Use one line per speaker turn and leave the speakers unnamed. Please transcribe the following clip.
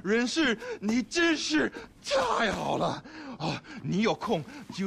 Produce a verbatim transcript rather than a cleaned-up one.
人事，你真是太好了啊！你有空就。